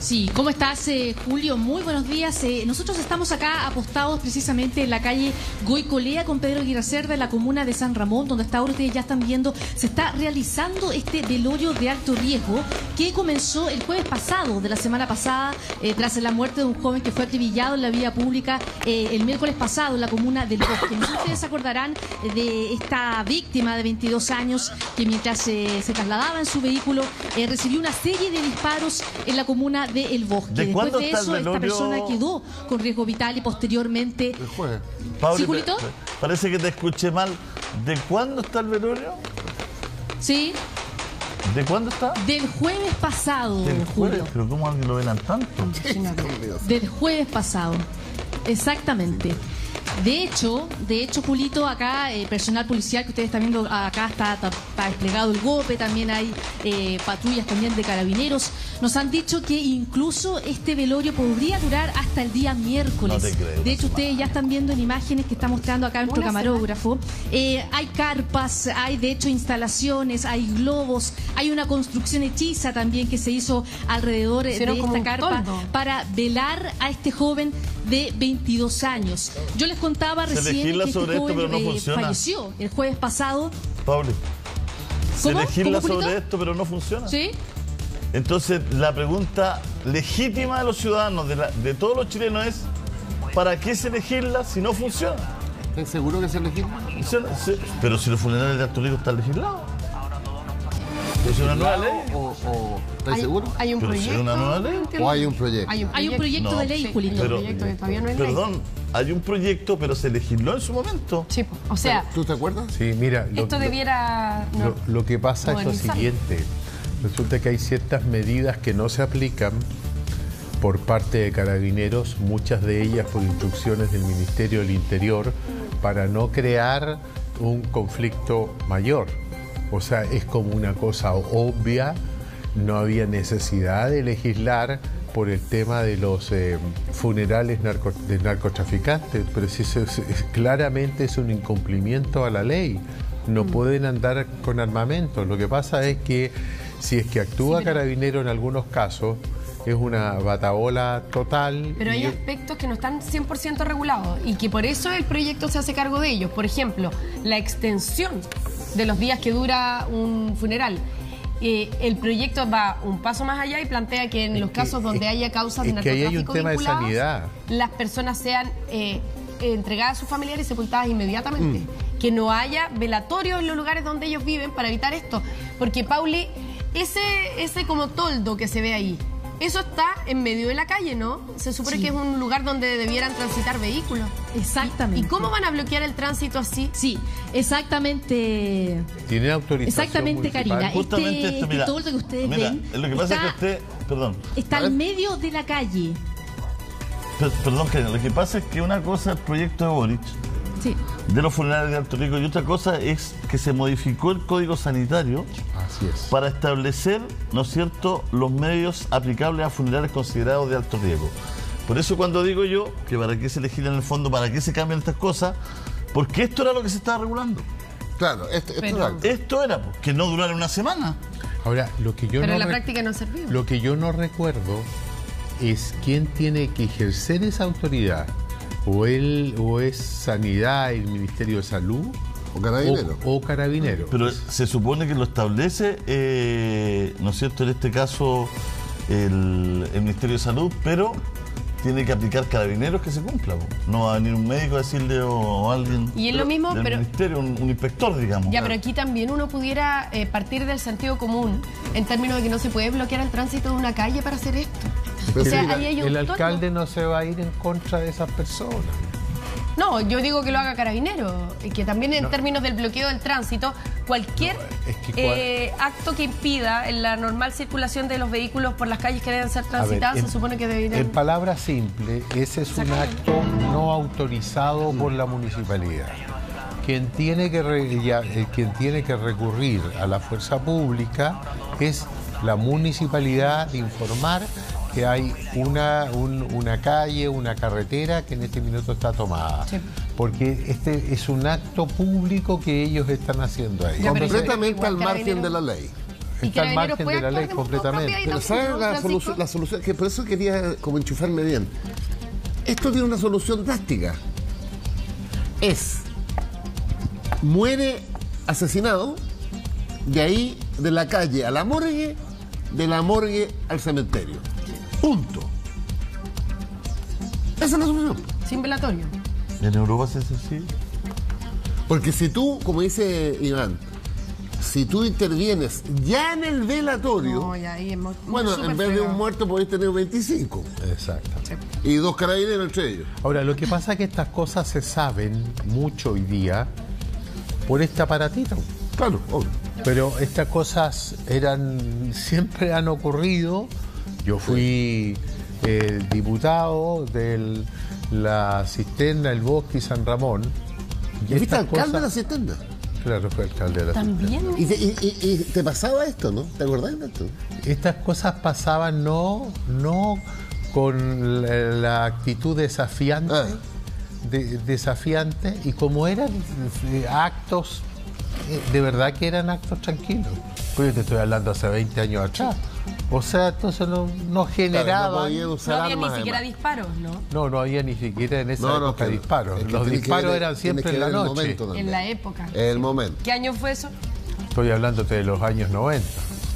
Sí, ¿cómo estás, Julio? Muy buenos días. Nosotros estamos acá apostados precisamente en la calle Goicolea con Pedro Aguirre Cerda, en la comuna de San Ramón, donde hasta ahora ustedes ya están viendo, se está realizando este velorio de alto riesgo que comenzó el jueves pasado, de la semana pasada, tras la muerte de un joven que fue acribillado en la vía pública el miércoles pasado en la comuna del Bosque. No sé si ustedes se acordarán de esta víctima de 22 años que mientras se trasladaba en su vehículo recibió una serie de disparos en la comuna de El Bosque. Después de eso, esta persona quedó con riesgo vital y posteriormente... El jueves. Pablo, ¿Sí, Julito? Parece que te escuché mal. ¿De cuándo está el velorio? Sí. ¿De cuándo está? Del jueves pasado, Del jueves, Julio. pero ¿cómo alguien lo velan tanto? Del jueves pasado. Exactamente. De hecho, Julito, acá personal policial que ustedes están viendo, acá está desplegado el GOPE, también hay patrullas también de carabineros. Nos han dicho que incluso este velorio podría durar hasta el día miércoles. No te creo, de hecho, ustedes ya están viendo en imágenes que está mostrando acá nuestro camarógrafo. Hay carpas, hay de hecho instalaciones, hay globos, hay una construcción hechiza también que se hizo alrededor de esta carpa para velar a este joven de 22 años. Yo les contaba recién que este joven falleció el jueves pasado. Pablo, se legisla ¿Cómo, sobre esto, pero no funciona. ¿Sí? Entonces, la pregunta legítima de los ciudadanos, de todos los chilenos es: ¿para qué se legisla si no funciona? ¿Estás seguro que se legisla? Pero si los funerales de alto riesgo están legislados. ¿Es una nueva ley? ¿Estás seguro? ¿Hay un proyecto? ¿Es una nueva ley? ¿O hay un proyecto? Hay un proyecto de ley, Julito. Pero, que todavía no es ley. perdón, hay un proyecto, pero se legisló en su momento. Sí, o sea, ¿Tú te acuerdas? Sí, mira, esto debiera... lo que pasa es lo modernizar. siguiente. Resulta que hay ciertas medidas que no se aplican por parte de Carabineros, muchas de ellas por instrucciones del Ministerio del Interior, para no crear un conflicto mayor. O sea, es como una cosa obvia, no había necesidad de legislar por el tema de los funerales de narcotraficantes, pero si claramente es un incumplimiento a la ley. No pueden andar con armamento. Lo que pasa es que si es que actúa Carabinero en algunos casos, es una batahola total. Pero hay aspectos que no están 100% regulados y que por eso el proyecto se hace cargo de ellos. Por ejemplo, la extensión de los días que dura un funeral. El proyecto va un paso más allá y plantea que en los casos donde haya causas de narcotráfico vinculadas, las personas sean entregadas a sus familiares y sepultadas inmediatamente. Que no haya velatorios en los lugares donde ellos viven para evitar esto. Porque, Pauli, ese como toldo que se ve ahí, eso está en medio de la calle, ¿no? Se supone que es un lugar donde debieran transitar vehículos. Exactamente. ¿Y cómo van a bloquear el tránsito así? Sí, exactamente. ¿Tiene autorización Exactamente, municipal? Karina. Justamente esto, mira, toldo que ustedes mira, ven lo que pasa es que usted, perdón. está al medio de la calle. Perdón, Karina, lo que pasa es que una cosa es el proyecto de Boric, Sí. de los funerales de alto riesgo, y otra cosa es que se modificó el Código Sanitario Así es. para establecer, ¿no es cierto?, los medios aplicables a funerales considerados de alto riesgo. Por eso cuando digo yo que para qué se legisla en el fondo, para qué se cambian estas cosas, porque esto era lo que se estaba regulando. Claro, Esto era, pues, que no durara una semana. Ahora, lo que yo Pero no en la práctica no sirvió. Lo que yo no recuerdo es quién tiene que ejercer esa autoridad. O es Sanidad, el Ministerio de Salud, ¿O Carabinero? o Carabinero. Pero se supone que lo establece, ¿no es cierto?, en este caso el Ministerio de Salud, pero tiene que aplicar Carabineros que se cumpla. No va a venir un médico a decirle o alguien Y es lo mismo, del pero... ministerio, un inspector, digamos. Ya, pero aquí también uno pudiera partir del sentido común en términos de que no se puede bloquear el tránsito de una calle para hacer esto. O sea, ahí hay un El alcalde no se va a ir en contra de esas personas. No, yo digo que lo haga Carabinero, y que también en términos del bloqueo del tránsito, cualquier acto que impida la normal circulación de los vehículos por las calles que deben ser transitadas, se supone que deberían... En palabras simples, ese es un acto no autorizado por la municipalidad. Quien tiene que recurrir a la fuerza pública es la municipalidad de informar que hay una calle, una carretera que en este minuto está tomada. Sí. Porque este es un acto público que ellos están haciendo ahí. Completamente al margen de la ley. Y Está al Carabineros margen puede de la ley actuar de modo completamente. propio ahí Pero también, ¿sabes ¿no, la Francisco? solución? La solución, que por eso quería como enchufarme bien. Esto tiene una solución drástica. Muere asesinado, de ahí de la calle a la morgue, de la morgue al cementerio. Punto. Esa es la solución. Sin velatorio. En Europa se hace así. Porque si tú, como dice Iván, si tú intervienes ya en el velatorio, No, ya ahí es bueno, súper en vez de fregado. un muerto podéis tener 25 Exacto. y 2 carabineros entre ellos. Ahora, lo que pasa es que estas cosas se saben mucho hoy día por este aparatito. Claro, obvio. Pero estas cosas siempre han ocurrido. Yo fui diputado de la Cisterna, el Bosque y San Ramón. ¿Y fuiste estas alcalde de la cosas- Cisterna? Claro, fue alcalde de la Cisterna. También. ¿Y te pasaba esto, no? ¿Te acordás de esto? Estas cosas pasaban no con la actitud desafiante, desafiante, y como eran actos, de verdad que eran actos tranquilos. Pues yo te estoy hablando hace 20 años atrás. O sea, entonces no Claro, no generaban... podían usar No había ni armas, siquiera además. disparos, ¿no? No había ni siquiera en esa No, no, época que- disparos. es que Los tiene que disparos ver- eran siempre tiene en que la ver el noche. momento también. En la época. El momento. ¿Qué año fue eso? Estoy hablándote de los años 90.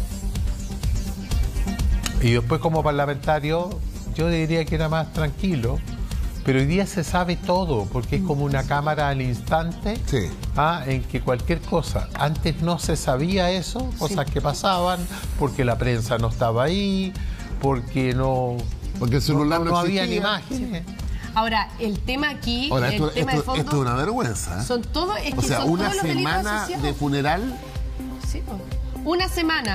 Y después como parlamentario, yo diría que era más tranquilo, pero hoy día se sabe todo, porque es como una cámara al instante, Sí. en que cualquier cosa, antes no se sabía eso, cosas que pasaban, porque la prensa no estaba ahí, porque Porque el celular no habían existía. imágenes. Ahora, el tema aquí, Ahora, el esto tema de fondo, es una vergüenza. ¿eh? son todos, es que O sea, son una todos los delitos semana asociados. de funeral. Sí, po. Una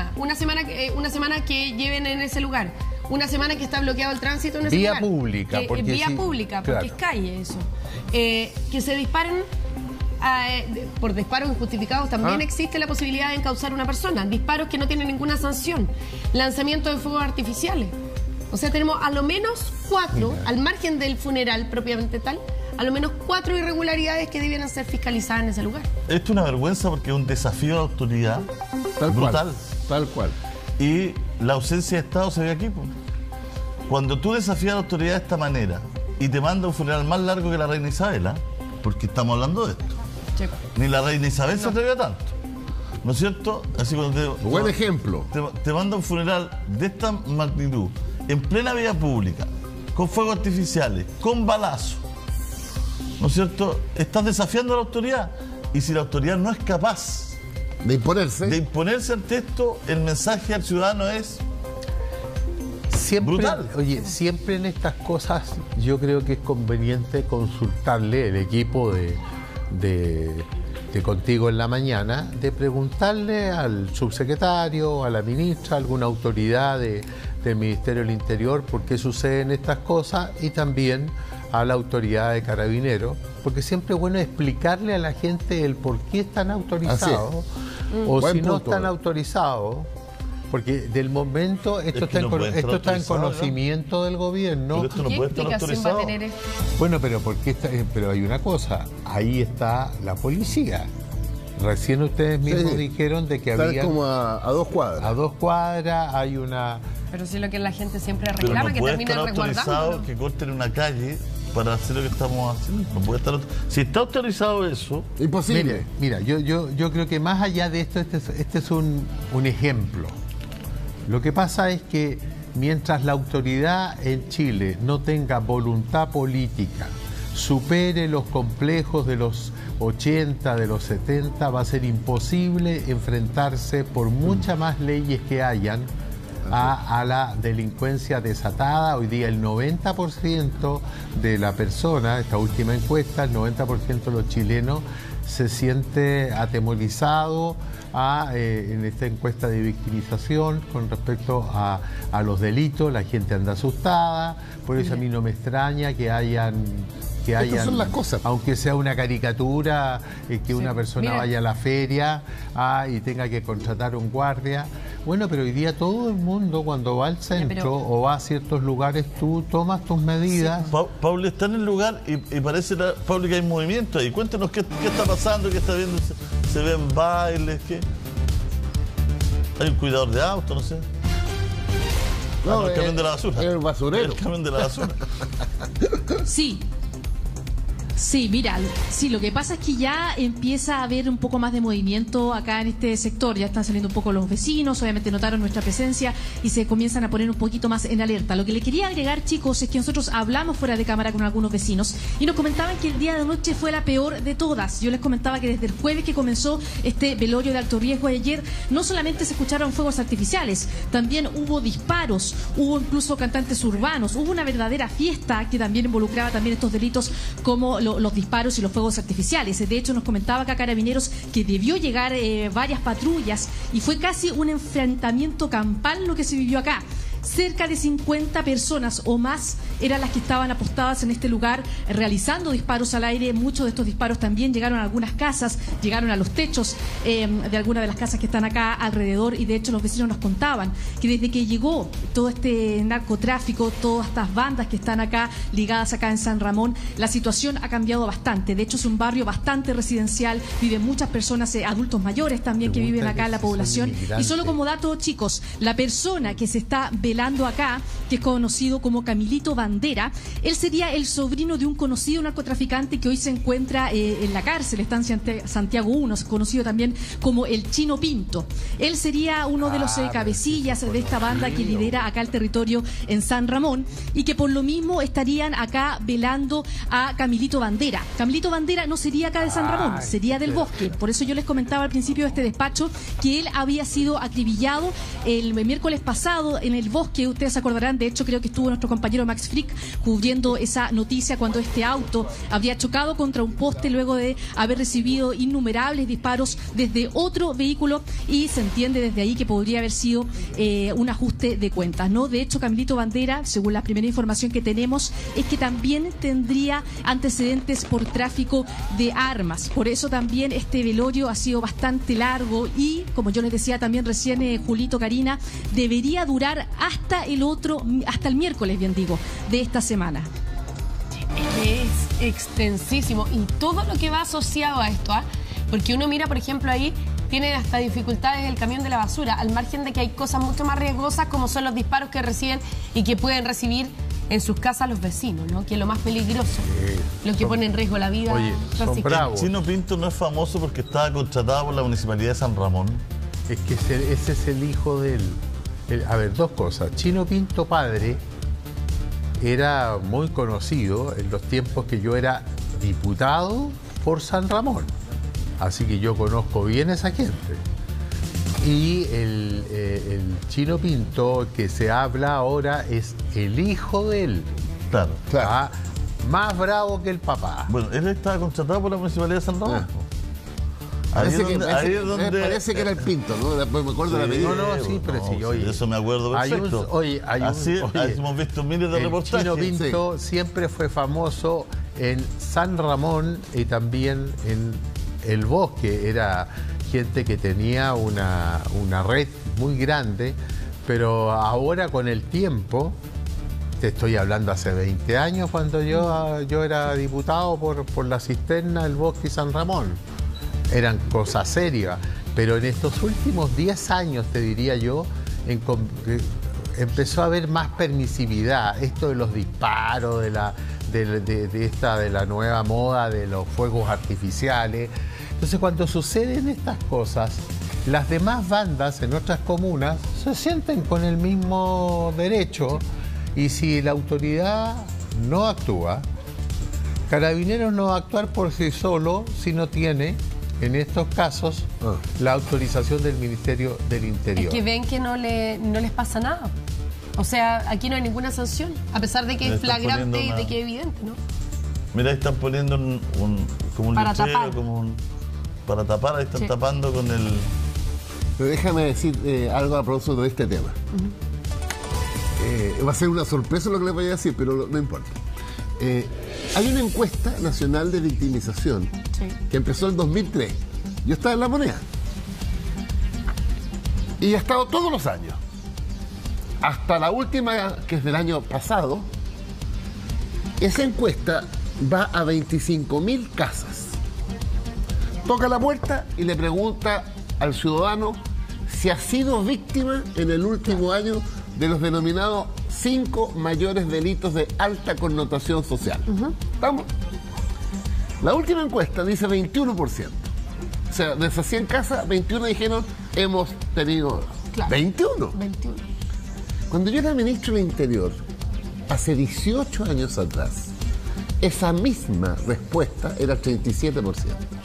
semana que lleven en ese lugar. Una semana que está bloqueado el tránsito en ese Vía lugar. pública, Que- porque vía sí, pública, porque claro. es calle eso. Que se disparen por disparos injustificados también existe la posibilidad de encausar a una persona. Disparos que no tienen ninguna sanción. Lanzamiento de fuegos artificiales. O sea, tenemos a lo menos 4, al margen del funeral propiamente tal, a lo menos 4 irregularidades que debieran ser fiscalizadas en ese lugar. Esto es una vergüenza porque es un desafío a la autoridad Tal brutal. cual. Tal cual. Y la ausencia de Estado se ve aquí. Pues. Cuando tú desafías a la autoridad de esta manera y te manda un funeral más largo que la reina Isabel, porque estamos hablando de esto. Checo. Ni la reina Isabel se atrevió tanto. ¿No es cierto? Así cuando Buen ejemplo. te manda un funeral de esta magnitud, en plena vía pública, con fuegos artificiales, con balazos, ¿no es cierto? Estás desafiando a la autoridad. Y si la autoridad no es capaz De imponerse. de imponerse ante esto, el mensaje al ciudadano es Siempre, brutal. oye, siempre en estas cosas yo creo que es conveniente consultarle el equipo de Contigo en la Mañana, de preguntarle al subsecretario, a la ministra, a alguna autoridad del Ministerio del Interior por qué suceden estas cosas, y también a la autoridad de Carabineros, porque siempre es bueno explicarle a la gente el por qué están autorizados o Buen si no punto. están autorizados. Porque del momento esto Es que está, no puede estar esto está en autorizado, ¿no? conocimiento del gobierno. Pero esto no ¿Qué puede estar explicación va a autorizado. tener esto? Bueno, pero pero hay una cosa, ahí está la policía. Recién ustedes mismos Sí. dijeron de que Están había como a 2 cuadras. a 2 cuadras, hay una... Pero sí, lo que la gente siempre Pero reclama, no que puede terminen estar autorizado resguardando. que corten una calle para hacer lo que estamos haciendo. No puede estar si está autorizado eso, Imposible. Mira, yo creo que más allá de esto, este es un ejemplo. Lo que pasa es que mientras la autoridad en Chile no tenga voluntad política, supere los complejos de los 80, de los 70, va a ser imposible enfrentarse por muchas más leyes que hayan a la delincuencia desatada. Hoy día el 90% de la persona, esta última encuesta, el 90% de los chilenos se siente atemorizado en esta encuesta de victimización con respecto a los delitos. La gente anda asustada, por eso a mí no me extraña que hayan... Estas son las cosas. Aunque sea una caricatura, que una persona Mira. vaya a la feria y tenga que contratar un guardia. Bueno, pero hoy día todo el mundo cuando va al centro pero- o va a ciertos lugares, tú tomas tus medidas. Pablo está en el lugar y parece, Pablo, que hay movimiento ahí. Cuéntenos qué está pasando, qué está viendo. Se ven bailes, qué. Hay un cuidador de auto, no sé. No, el camión de la basura. El basurero. El camión de la basura. Sí. Sí, mira, sí, lo que pasa es que ya empieza a haber un poco más de movimiento acá en este sector, ya están saliendo un poco los vecinos, obviamente notaron nuestra presencia y se comienzan a poner un poquito más en alerta. Lo que le quería agregar, chicos, es que nosotros hablamos fuera de cámara con algunos vecinos y nos comentaban que el día de anoche fue la peor de todas. Yo les comentaba que desde el jueves que comenzó este velorio de alto riesgo ayer, no solamente se escucharon fuegos artificiales, también hubo disparos, hubo incluso cantantes urbanos, hubo una verdadera fiesta que también involucraba también estos delitos como los disparos y los fuegos artificiales. De hecho, nos comentaba acá Carabineros que debió llegar varias patrullas y fue casi un enfrentamiento campal lo que se vivió acá. Cerca de 50 personas o más eran las que estaban apostadas en este lugar realizando disparos al aire. Muchos de estos disparos también llegaron a algunas casas, llegaron a los techos de algunas de las casas que están acá alrededor y de hecho los vecinos nos contaban que desde que llegó todo este narcotráfico, todas estas bandas que están acá ligadas acá en San Ramón, la situación ha cambiado bastante. De hecho es un barrio bastante residencial, viven muchas personas, adultos mayores también que viven acá en la población. Y solo como dato, chicos, la persona que se está velando acá, que es conocido como Camilito Bandera, él sería el sobrino de un conocido narcotraficante que hoy se encuentra en la cárcel, está en Santiago 1, conocido también como el Chino Pinto. Él sería uno de los cabecillas de esta banda que lidera acá el territorio en San Ramón y que por lo mismo estarían acá velando a Camilito Bandera. Camilito Bandera no sería acá de San Ramón, sería del Bosque. Por eso yo les comentaba al principio de este despacho que él había sido acribillado el miércoles pasado en el Bosque. Ustedes se acordarán, de hecho creo que estuvo nuestro compañero Max Frick cubriendo esa noticia cuando este auto había chocado contra un poste luego de haber recibido innumerables disparos desde otro vehículo y se entiende desde ahí que podría haber sido un ajuste de cuentas, ¿no? De hecho, Camilito Bandera, según la primera información que tenemos, es que también tendría antecedentes por tráfico de armas. Por eso también este velorio ha sido bastante largo y, como yo les decía también recién, Julito, Karina, debería durar hasta el miércoles, bien digo, de esta semana. Es extensísimo y todo lo que va asociado a esto, porque uno mira, por ejemplo, ahí tiene hasta dificultades el camión de la basura, al margen de que hay cosas mucho más riesgosas como son los disparos que reciben y que pueden recibir en sus casas los vecinos, ¿no? Que es lo más peligroso, lo que pone en riesgo la vida. Oye, son bravos. El Chino Pinto no es famoso porque estaba contratado por la Municipalidad de San Ramón. Es que ese es el hijo de él. A ver, dos cosas. Chino Pinto padre era muy conocido en los tiempos que yo era diputado por San Ramón. Así que yo conozco bien a esa gente. Y el Chino Pinto que se habla ahora es el hijo de él. Claro. Más bravo que el papá. Bueno, él estaba contratado por la Municipalidad de San Ramón. Parece que era el Pinto, ¿no? Después me acuerdo de la medida. No, sí, pero sí, oye. De eso me acuerdo perfecto. Así hemos visto miles de reportajes. Chino Pinto siempre fue famoso en San Ramón y también en el Bosque. Era gente que tenía una red muy grande, pero ahora con el tiempo, te estoy hablando hace 20 años, cuando yo era diputado por la cisterna, el Bosque y San Ramón. Eran cosas serias, pero en estos últimos 10 años, te diría yo, empezó a haber más permisividad. Esto de los disparos, de la nueva moda de los fuegos artificiales. Entonces, cuando suceden estas cosas, las demás bandas en otras comunas se sienten con el mismo derecho y si la autoridad no actúa, Carabineros no va a actuar por sí solo si no tiene, en estos casos, la autorización del Ministerio del Interior. Es que ven que no les pasa nada. O sea, aquí no hay ninguna sanción, a pesar de que es flagrante y de que es evidente, ¿no? Mira, ahí están poniendo como un para letrero, tapar. Para tapar, ahí están tapando con el... Pero déjame decir algo a propósito de este tema. Va a ser una sorpresa lo que les voy a decir, pero no importa. Hay una encuesta nacional de victimización que empezó en 2003. Yo estaba en La Moneda. Y ha estado todos los años. Hasta la última, que es del año pasado, esa encuesta va a 25.000 casas. Toca la puerta y le pregunta al ciudadano si ha sido víctima en el último año de los denominados 5 mayores delitos de alta connotación social. ¿Estamos? La última encuesta dice 21%. O sea, de esas 100 casas, 21 dijeron hemos tenido... Claro. 21. Cuando yo era ministro del Interior, hace 18 años atrás, esa misma respuesta era 37%.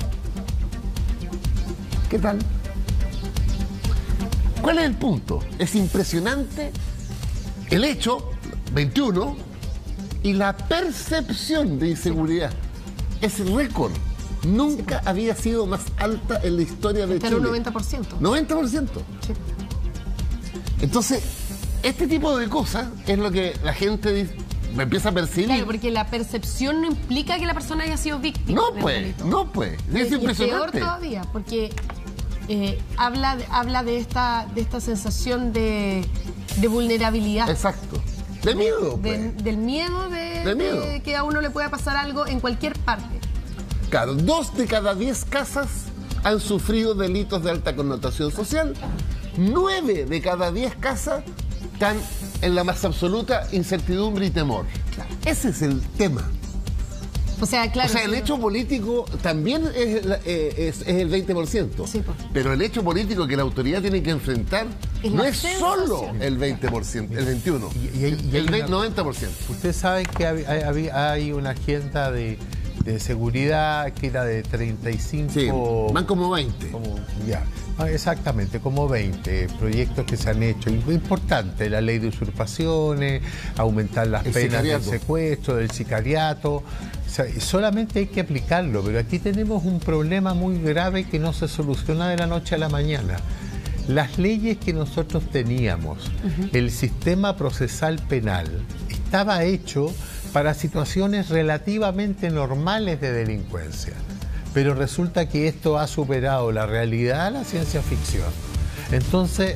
¿Qué tal? ¿Cuál es el punto? Es impresionante el hecho, 21, y la percepción de inseguridad. Es récord. Nunca había sido más alta en la historia de Chile. Pero un 90%. 90%. Sí. Entonces, este tipo de cosas es lo que la gente dice, me empieza a percibir. Claro, porque la percepción no implica que la persona haya sido víctima. No del pues, delito. no pues. Es Y peor impresionante. todavía, porque habla de esta sensación de vulnerabilidad. Exacto. De miedo, pues. Del miedo De miedo. de que a uno le pueda pasar algo en cualquier parte. Claro, 2 de cada 10 casas han sufrido delitos de alta connotación social. 9 de cada 10 casas están en la más absoluta incertidumbre y temor. Claro. Ese es el tema. O sea, claro. O sea, el sí, hecho político también es el 20%. Sí, pues. Pero el hecho político que la autoridad tiene que enfrentar Es no la es sensación. solo el 20%, el 21%, Y hay el una- 90%. Usted sabe que hay una agenda de seguridad que era de 35... Sí, van como 20. Ya, exactamente, como 20 proyectos que se han hecho. Importante, la ley de usurpaciones, aumentar las El penas del sicariato. secuestro, del sicariato. O sea, solamente hay que aplicarlo, pero aquí tenemos un problema muy grave que no se soluciona de la noche a la mañana. Las leyes que nosotros teníamos, el sistema procesal penal, estaba hecho para situaciones relativamente normales de delincuencia. Pero resulta que esto ha superado la realidad a la ciencia ficción. Entonces,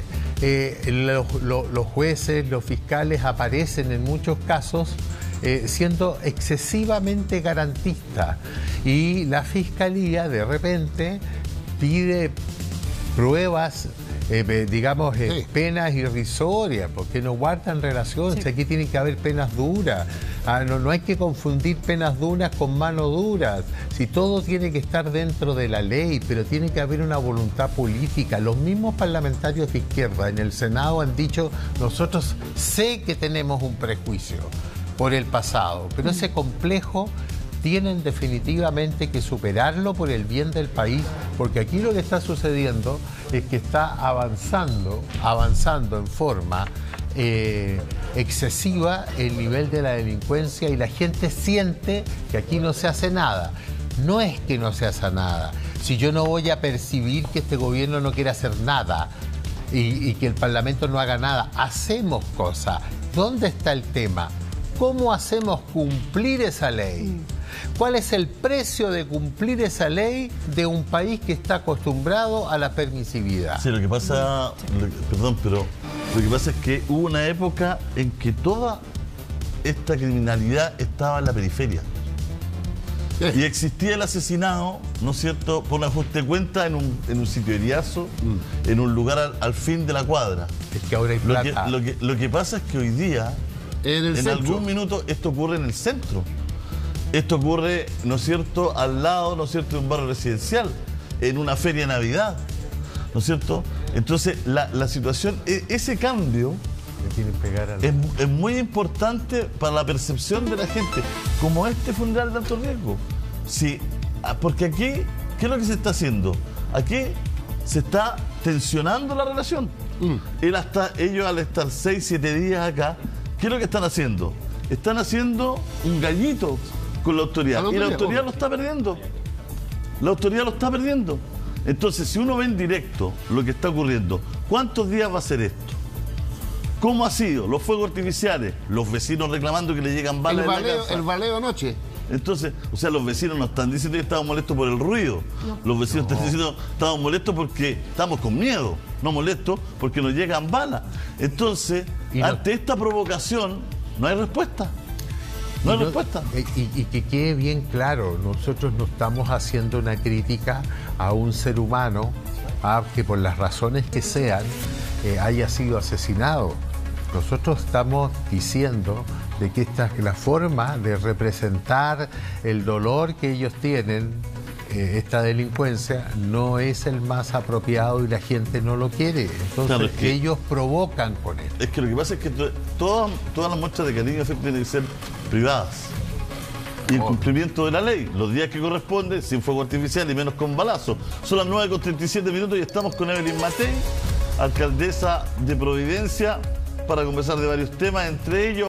los jueces, los fiscales aparecen en muchos casos siendo excesivamente garantistas. Y la fiscalía, de repente, pide pruebas, digamos, Sí. penas irrisorias, porque no guardan relación. Sí. Aquí tiene que haber penas duras. No hay que confundir penas duras con mano duras. Si todo tiene que estar dentro de la ley, pero tiene que haber una voluntad política. Los mismos parlamentarios de izquierda en el Senado han dicho, nosotros sé que tenemos un prejuicio por el pasado, pero ese complejo tienen definitivamente que superarlo por el bien del país, porque aquí lo que está sucediendo es que está avanzando en forma excesiva el nivel de la delincuencia y la gente siente que aquí no se hace nada. No es que no se haga nada. Si yo no voy a percibir que este gobierno no quiere hacer nada y que el Parlamento no haga nada, hacemos cosas. ¿Dónde está el tema? ¿Cómo hacemos cumplir esa ley? ¿Cuál es el precio de cumplir esa ley de un país que está acostumbrado a la permisividad? Sí, lo que pasa, perdón, pero lo que pasa es que hubo una época en que toda esta criminalidad estaba en la periferia. Y existía el asesinado, ¿no es cierto?, por un ajuste de cuenta en un sitio heriazo, en un lugar al fin de la cuadra. Es que ahora hay plata. Lo que pasa es que hoy día, En el en centro. algún minuto, esto ocurre en el centro. Esto ocurre, ¿no es cierto?, al lado, ¿no es cierto?, de un barrio residencial, en una feria de Navidad, ¿no es cierto? Entonces, la situación, ese cambio Le quieren pegar a la- es muy importante para la percepción de la gente, como este funeral de alto riesgo. Sí, porque aquí, ¿qué es lo que se está haciendo? Aquí se está tensionando la relación. Ellos al estar 6, 7 días acá, ¿qué es lo que están haciendo? Están haciendo un gallito con la autoridad. Y la autoridad lo está perdiendo. La autoridad lo está perdiendo. Entonces, si uno ve en directo lo que está ocurriendo, ¿cuántos días va a ser esto? ¿Cómo ha sido? Los fuegos artificiales, los vecinos reclamando que le llegan balas en la casa. El baleo anoche. Entonces, o sea, los vecinos no están diciendo que estamos molestos por el ruido. Los vecinos están diciendo que estamos molestos porque estamos con miedo, no molestos porque nos llegan balas. Entonces, ante esta provocación, no hay respuesta. No hay respuesta. Y que quede bien claro, nosotros no estamos haciendo una crítica a un ser humano a que por las razones que sean haya sido asesinado. Nosotros estamos diciendo de que esta es la forma de representar el dolor que ellos tienen, esta delincuencia, no es el más apropiado y la gente no lo quiere. Entonces Claro, es que ellos provocan con esto. Es que lo que pasa es que todas las muestras de cariño y afecto tienen que ser privadas. Y el cumplimiento de la ley, los días que corresponde, sin fuego artificial y menos con balazo. Son las 9:37 y estamos con Evelyn Matei, alcaldesa de Providencia, para conversar de varios temas, entre ellos